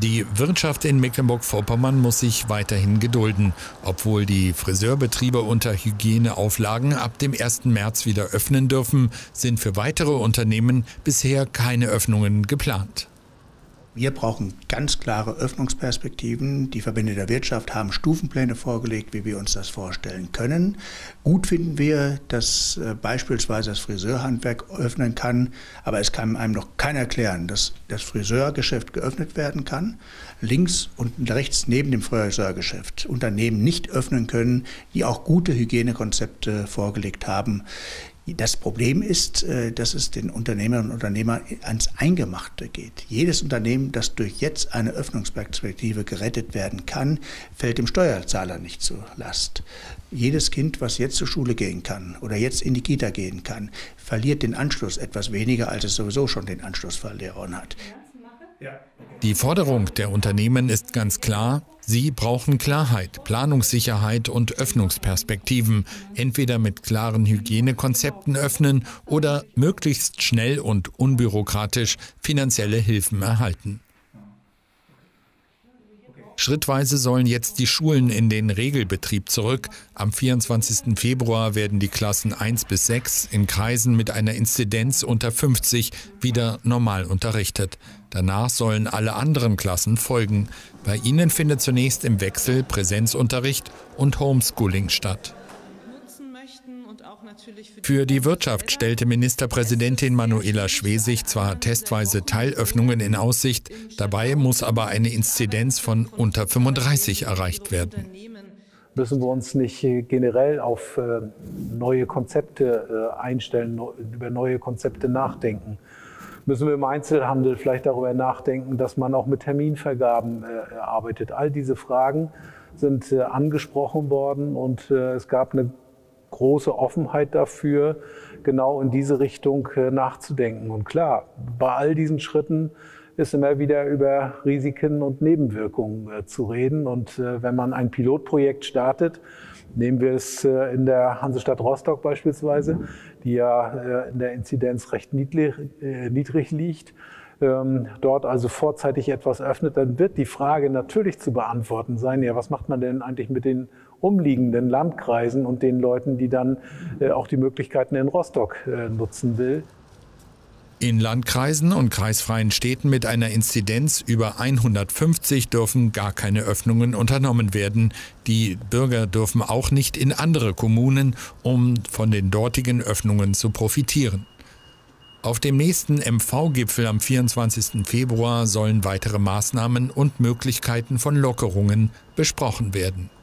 Die Wirtschaft in Mecklenburg-Vorpommern muss sich weiterhin gedulden. Obwohl die Friseurbetriebe unter Hygieneauflagen ab dem 1. März wieder öffnen dürfen, sind für weitere Unternehmen bisher keine Öffnungen geplant. Wir brauchen ganz klare Öffnungsperspektiven. Die Verbände der Wirtschaft haben Stufenpläne vorgelegt, wie wir uns das vorstellen können. Gut finden wir, dass beispielsweise das Friseurhandwerk öffnen kann, aber es kann einem noch keiner erklären, dass das Friseurgeschäft geöffnet werden kann. Links und rechts neben dem Friseurgeschäft Unternehmen nicht öffnen können, die auch gute Hygienekonzepte vorgelegt haben. Das Problem ist, dass es den Unternehmerinnen und Unternehmern ans Eingemachte geht. Jedes Unternehmen, das durch jetzt eine Öffnungsperspektive gerettet werden kann, fällt dem Steuerzahler nicht zur Last. Jedes Kind, was jetzt zur Schule gehen kann oder jetzt in die Kita gehen kann, verliert den Anschluss etwas weniger, als es sowieso schon den Anschluss verloren hat. Die Forderung der Unternehmen ist ganz klar, sie brauchen Klarheit, Planungssicherheit und Öffnungsperspektiven. Entweder mit klaren Hygienekonzepten öffnen oder möglichst schnell und unbürokratisch finanzielle Hilfen erhalten. Schrittweise sollen jetzt die Schulen in den Regelbetrieb zurück. Am 24. Februar werden die Klassen 1 bis 6 in Kreisen mit einer Inzidenz unter 50 wieder normal unterrichtet. Danach sollen alle anderen Klassen folgen. Bei ihnen findet zunächst im Wechsel Präsenzunterricht und Homeschooling statt. Für die Wirtschaft stellte Ministerpräsidentin Manuela Schwesig zwar testweise Teilöffnungen in Aussicht, dabei muss aber eine Inzidenz von unter 35 erreicht werden. Müssen wir uns nicht generell auf neue Konzepte einstellen, über neue Konzepte nachdenken? Müssen wir im Einzelhandel vielleicht darüber nachdenken, dass man auch mit Terminvergaben arbeitet? All diese Fragen sind angesprochen worden und es gab eine große Offenheit dafür, genau in diese Richtung nachzudenken. Und klar, bei all diesen Schritten ist immer wieder über Risiken und Nebenwirkungen zu reden. Und wenn man ein Pilotprojekt startet, nehmen wir es in der Hansestadt Rostock beispielsweise, die ja in der Inzidenz recht niedrig liegt, dort also vorzeitig etwas öffnet, dann wird die Frage natürlich zu beantworten sein, ja, was macht man denn eigentlich mit den umliegenden Landkreisen und den Leuten, die dann auch die Möglichkeiten in Rostock nutzen will. In Landkreisen und kreisfreien Städten mit einer Inzidenz über 150 dürfen gar keine Öffnungen unternommen werden. Die Bürger dürfen auch nicht in andere Kommunen, um von den dortigen Öffnungen zu profitieren. Auf dem nächsten MV-Gipfel am 24. Februar sollen weitere Maßnahmen und Möglichkeiten von Lockerungen besprochen werden.